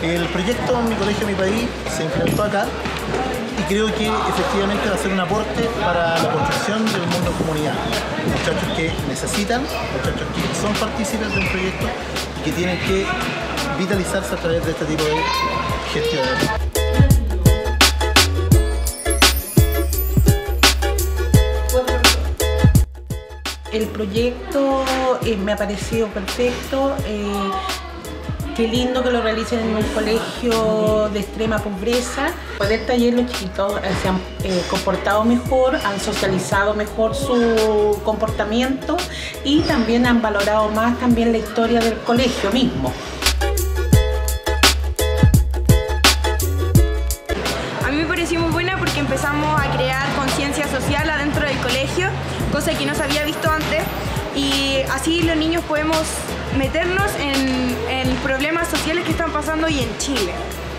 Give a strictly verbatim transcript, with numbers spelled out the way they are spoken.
El proyecto Mi Colegio, Mi País se implementó acá y creo que efectivamente va a ser un aporte para la construcción del mundo en comunidad. Muchachos que necesitan, muchachos que son partícipes de un proyecto y que tienen que vitalizarse a través de este tipo de gestiones. El proyecto eh, me ha parecido perfecto. Eh, qué lindo que lo realicen en un colegio de extrema pobreza. Con el taller los chiquitos eh, se han eh, comportado mejor, han socializado mejor su comportamiento y también han valorado más también la historia del colegio mismo. A mí me pareció muy buena porque empezamos a crear conciencia social adentro del colegio, cosa que no se había visto antes, y así los niños podemos meternos en, en problemas sociales que están pasando hoy en Chile.